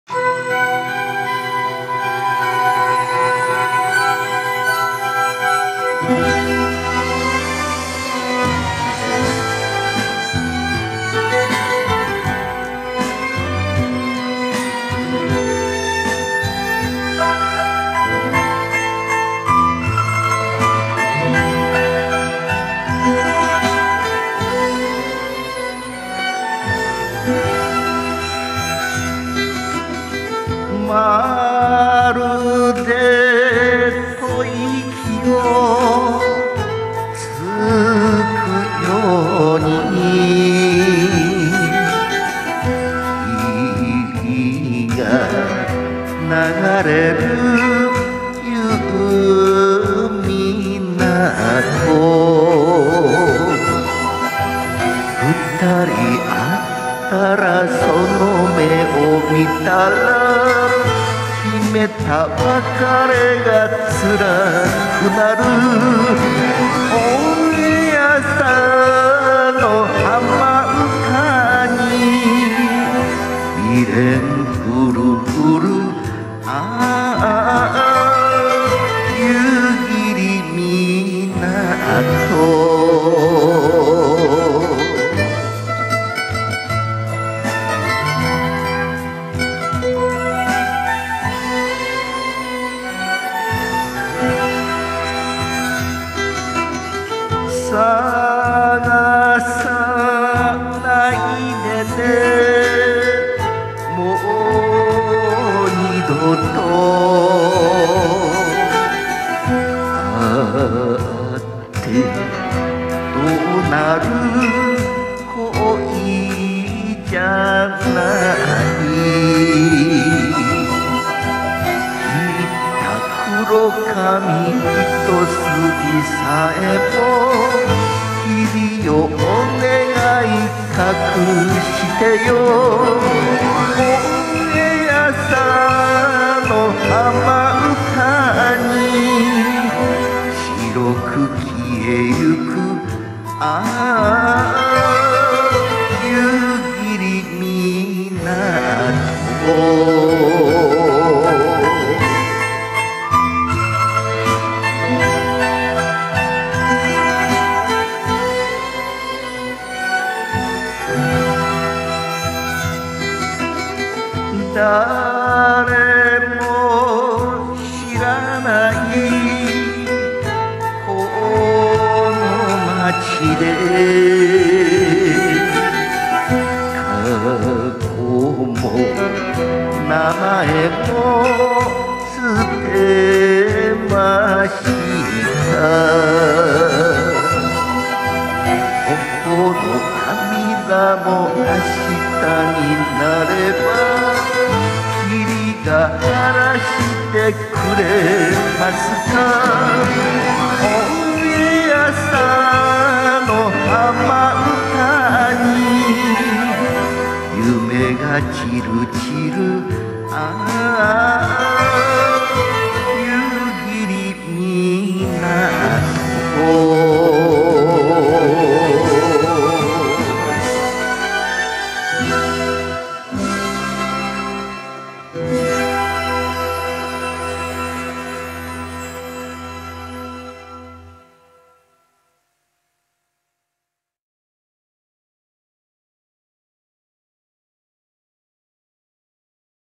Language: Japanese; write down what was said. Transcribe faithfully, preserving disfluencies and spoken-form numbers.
まるで吐息をつくように日が流れる夕港二人会ったらその目を見たら決めた別れが辛くなる本屋さんの浜歌に未練ふるふるああ夕霧港探さないでねもう二度と会ってどうなる恋じゃない切った黒髪一筋さえも君をお願い隠してよ本屋さんの浜歌に白く消えゆくああ夕霧港誰も知らないこの街で過去も名前も捨てました頬の涙も明日になれば霧が晴らしてくれますか本屋さんの浜歌に夢が散る散るああ